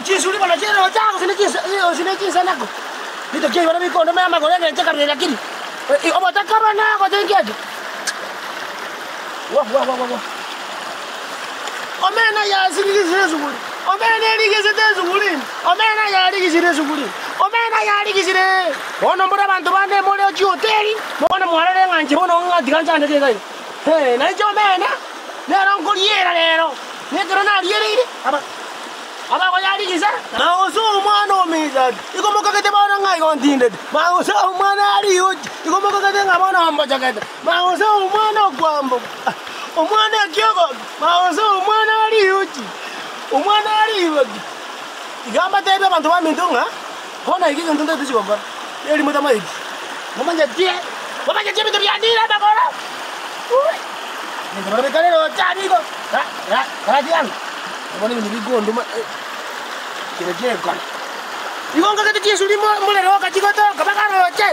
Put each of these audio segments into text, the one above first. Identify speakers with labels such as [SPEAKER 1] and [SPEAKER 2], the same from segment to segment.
[SPEAKER 1] Jisuli bana jero chako sine kisa nako. Nito kile bana biko ndo mama golenge cheka bila lakini. Obata kama na ko tengeje. Wa. Omena ya sinigise zuguli. Omena ligise tezuguli. Omena ya ligise zuguli. Omena ya ligise. Ono mbona bantu bande mole ochi hoteli. Mona muharare nganje bono ngati kanjande kai. Na ijo omena. Lero ngoliera lero. Nekero na liere. Aba ko yari gisa. Ma oso mwana omiza. Iko mokakete bana ngai kontinde. Ma oso mwana ari uchi. Iko mokakete ngabana amba jakete. Ma oso mwana kwambo. Omwana kyogo. Ma oso mwana ari uchi. Omwana ari uchi. Igamba tebe abantu bamindunga. Hona iki ntunde tuchigomba. Eri mutama iki. Mumanya tie. Mumanya tie bitu byandira bakora. Ni bari kalero chani ko. Dian. Abone ni bigondo ma kire kon. Igonga kete tie suli mole ro ka chikoto kabakaro che.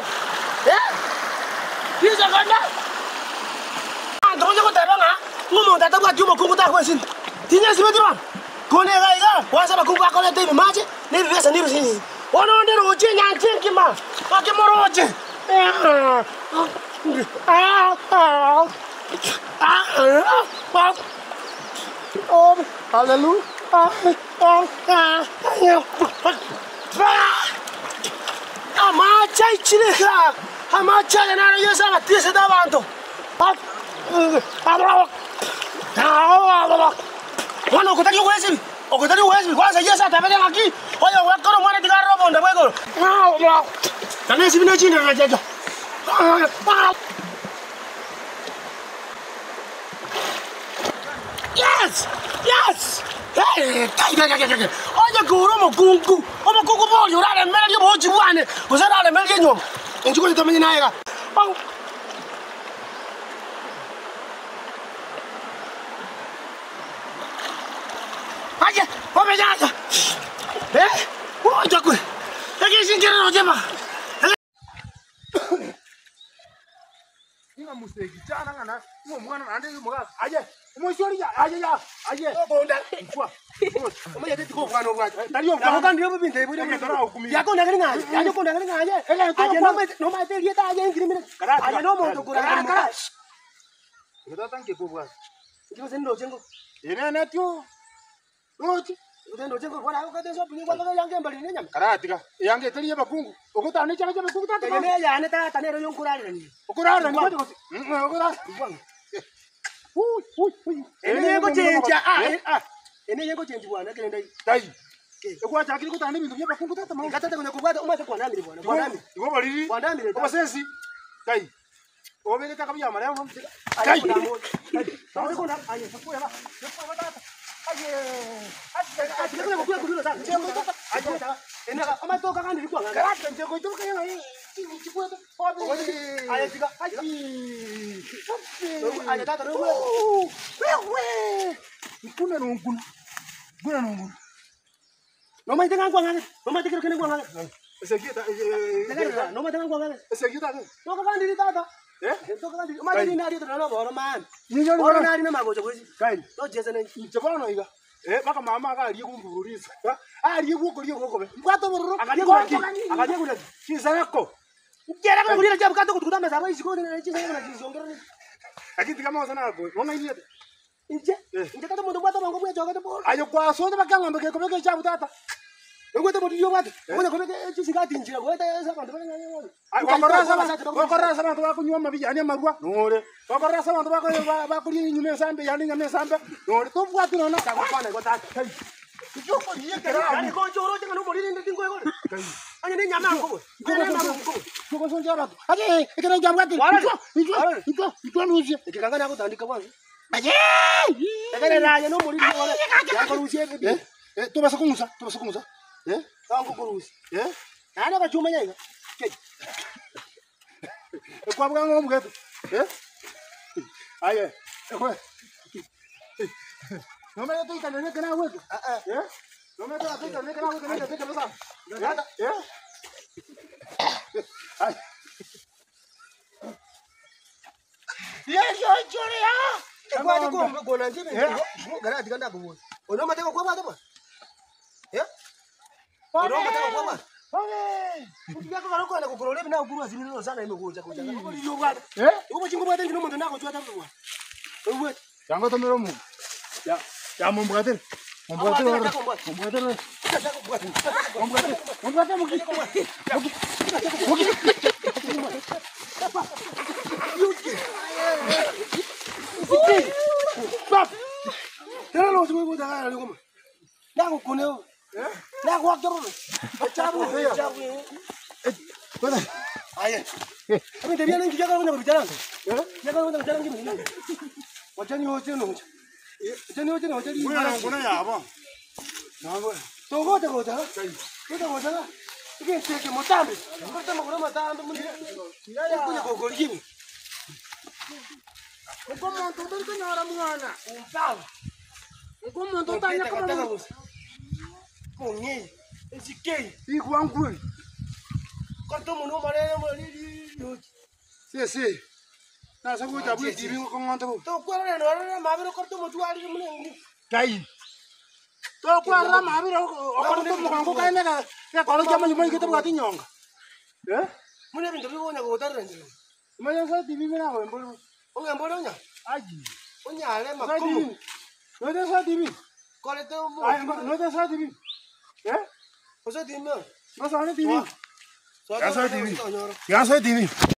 [SPEAKER 1] Bisa kanda. Ndonjo ko tabanga. Ngumo tata kwa jumo kukuta kwa sin. Tinya sibe diwa. Kone ga wasa ba kuka kone te mache. Ne besa ni rusini. Ono ndero oche nyantinki ma. Akimoro oche. Oh, hallelujah. Amacha ichileka. Amacha yana yesa matise da bantu. Wana ukutaki uwezi. Ukutaki uwezi kwanza yesa tabele ngaki. Oya wakoro mwana digaro bonda bwego. Tanesi bino chini na jejo. Yes. Hey, oye guru mokungu. Omokungu boli urare mele yo bochi bwane. Usara mele yenyo. Enjuko litamenya naega. Aje, omejaja. Oja ku. Ege singera ojema. Ninga musegi chana ngana. Mwana ande muga. Aje. Umosori ya aje bonda kwa omoya tete ko bwana bwana tariyo kwa kandi yo binde bide bide yako ndagari ngaje aje ko ndagari ngaje aje no ma te lieta aje ngirime aje no mo to kura kara ngada tanke ko bwana ndiyo sendo jengo ene tyo ochi udendo jengo bwana ko kate so pini bwana yange mbali ne nyama karatika yange teliye bakungu okutane chaka chama bakungu tata ne ya ne tata ne ro yonkurare ni okurare ni ko okurare bwana Ene yego chenja ene yego chenji bwana kile ndai dai ekwa chakiri kutana bintu bya bakungu tata manga tata kuna kubata umaze kwa nami bwana kwa nami igo baliri kwa nami kwa sensi dai obele taka bya mara ngo dai dai kuna aye sakuya ba tata aye ati kuna kuya kudulo sana chengo tata aye tata ene ka ama toka kandi kwa nganga kata chengo to kaya ngai chikua to aye tika aye aye tata no wewe kuna nunguna no mai tenga kwa nganga no mai tekero kene kwa nganga esekita no mai tenga kwa nganga esekita no ka kandi tata to ka kandi mai ni nari to no boro man ni yo boro nari na magojo kwezi kai to jese ne chebano iga baka mama ka aliye kumbururiza aliye kukolie kokobe mbato bororo akaje kuna kizako ukera kana kulira jabu kato kutukuta meza bai sikoni na chisa na chizongera akiti kama wasana hapo wanga ile inje kata muntu bwato bango bwa joga to ayo kwa so baka ngambe ke kobeke jabu tata ngwete modiyo bwato ngone kobeke chisigati njira ngwete esa bantu bana ngone ayo kwakorasa bantu bakunywa mabija ani marua nore kwakorasa bantu bakuri nyume sambe yani nyame sambe nore to bwato nona takwana ko tata Ijuko niye kera ani ko joro je kanu mori ndi ngo ngone ani ne nyama ngo ko so jara aje ekera jabu gati iko nuzi ekanga nako tandika kwanza aje ekera raje no mori ngone yako nuzi to basa kumusa tangu kuruzi ana ka chuma nyanga kwa bwango mgeto aye no me estoy tan nene kana wewe no me estoy tan nene kana wewe kana tete basa ay yo choria kwa ko na jibe gara diganda go ono mate ko ba to ba Unaomba taka kwamba. Ukiga kwa roko na kukorole bina ukuru azini no sana imekuja kuja. Iyo bwana. Uko chingo bwana ndino muntu nako chwa tabu. Wewe.
[SPEAKER 2] Chango to mero mu. Ya mumbate. Mumbate.
[SPEAKER 1] Pap. Tera lo tuwe ko daga le ko. Nako kuneo. Nako wakero. Chabu. Bwana. Aya. Kami tabia nangi jaga kuna bicara. Jaga kuna bicara ngini. Wachani wote no. Wachani wote no wachani.
[SPEAKER 2] Kuna ya ba.
[SPEAKER 1] Nako. Togo togo ta. Togo ta. Iki teke motambe. Korta mo kuna motambe mun. Ya kuna gogoriki. Eko monto tonto nyara mwana. Umpala. Eko monto tanya kama. Ponye. Esikei.
[SPEAKER 2] Ikwangu.
[SPEAKER 1] Korto mo no mare mo li.
[SPEAKER 2] Si. Na sabu tabu tibi ko ngonto.
[SPEAKER 1] To kwara no mabiro korto mo tuari mun.
[SPEAKER 2] Tai. To kwara mabiro korto mo kangu kaine ka. Ya kolo jama nyuma ikete bwati nyonga.
[SPEAKER 1] Mune bintu bibona ko tarrenje.
[SPEAKER 2] Maya sa tibi na ko mbolo.
[SPEAKER 1] Onga mbolo nya.
[SPEAKER 2] Aji.
[SPEAKER 1] Onya ale makumu.
[SPEAKER 2] No te sa tibi.
[SPEAKER 1] Kole te mo.
[SPEAKER 2] Ay no te sa tibi.
[SPEAKER 1] Oso tibi.
[SPEAKER 2] No sa tibi.
[SPEAKER 1] Ya sa tibi.
[SPEAKER 2] Ya sa tibi.